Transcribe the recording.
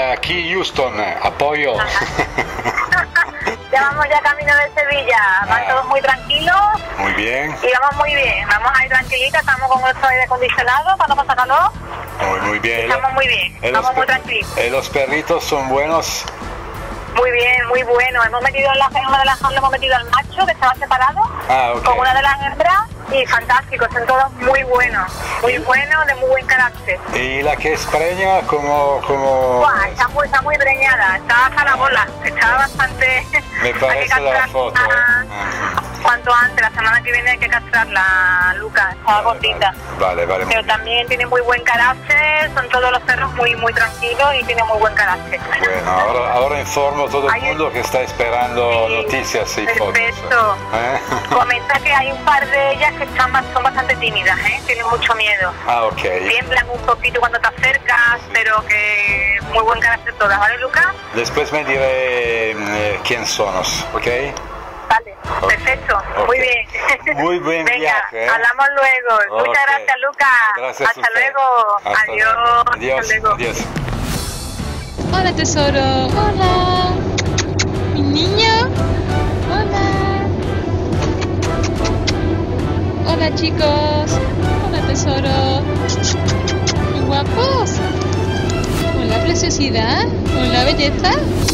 aquí Houston, apoyo. Ya vamos ya camino de Sevilla, van todos muy tranquilos. Muy bien. Y vamos muy bien, vamos ahí tranquilitas, estamos con nuestro aire acondicionado para no pasar calor. Muy bien. Estamos muy bien, estamos muy tranquilos. ¿Los perritos son buenos? Muy bien, muy bueno. Hemos metido en una de las jaulas, hemos metido al macho que estaba separado con una de las hembras y fantástico, son todos muy buenos, de muy buen carácter. ¿Y la que es preña como? Buah, está muy preñada, está hasta la bola, está bastante... Me parece la foto. Cuanto antes, la semana que viene hay que castrarla, Lucas, está gordita. Vale. Pero también tiene muy buen carácter, son todos los perros muy tranquilos y tiene muy buen carácter. Bueno, ahora informo a todo el mundo que está esperando noticias y fotos. Perfecto. Comenta que hay un par de ellas que son bastante tímidas, tienen mucho miedo. Ok. Tiemblan un poquito cuando te acercas, pero que muy buen carácter todas, ¿vale, Lucas? Después me diré quién somos, ¿ok? Vale, perfecto, muy bien. Muy buen viaje. Hablamos luego. Muchas gracias, Lucas. Gracias. Hasta luego. Adiós. Hasta luego. Adiós. Hola, tesoro. Hola. Mi niño. Hola. Hola, chicos. Hola, tesoro. Qué guapos. Hola, preciosidad. Hola, belleza.